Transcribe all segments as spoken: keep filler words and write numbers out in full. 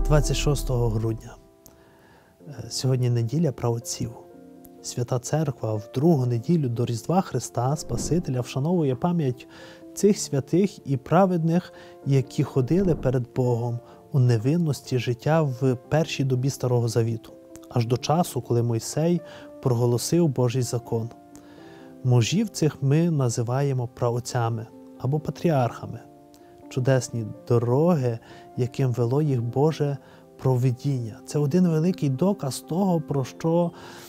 двадцять шостого грудня. Сьогодні неділя праотців. Свята Церква в другу неділю до Різдва Христа Спасителя вшановує пам'ять цих святих і праведних, які ходили перед Богом у невинності життя в першій добі Старого Завіту, аж до часу, коли Мойсей проголосив Божий закон. Мужів цих ми називаємо праотцями або патріархами. Чудесні дороги, яким вело їх Боже провидіння. Це один великий доказ того, про що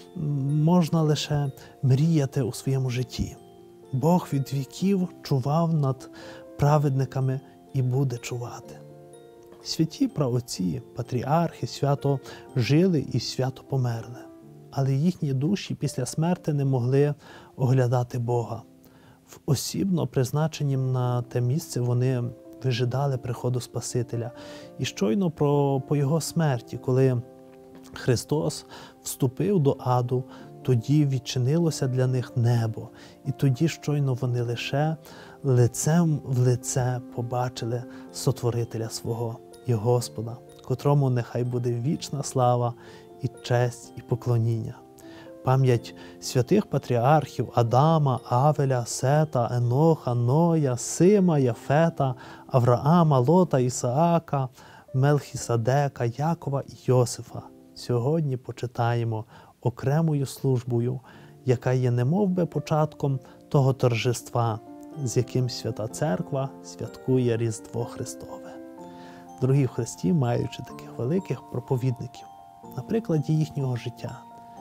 можна лише мріяти у своєму житті. Бог від віків чував над праведниками і буде чувати. Святі праотці, патріархи свято жили і свято померли, але їхні душі після смерти не могли оглядати Бога. В осібно призначенім на те місце вони вижидали приходу Спасителя. І щойно про, по Його смерті, коли Христос вступив до аду, тоді відчинилося для них небо. І тоді щойно вони лише лицем в лице побачили Сотворителя свого і Господа, котрому нехай буде вічна слава і честь і поклоніння. Пам'ять святих патріархів Адама, Авеля, Сета, Еноха, Ноя, Сима, Яфета, Авраама, Лота, Ісаака, Мелхіседека, Якова і Йосифа сьогодні почитаємо окремою службою, яка є немовби початком того торжества, з яким Свята Церква святкує Різдво Христове. Дорогі в Христі, маючи таких великих проповідників, на прикладі їхнього життя,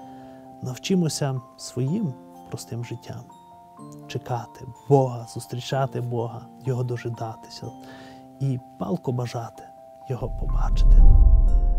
навчимося своїм простим життям чекати Бога, зустрічати Бога, Його дожидатися і палко бажати Його побачити.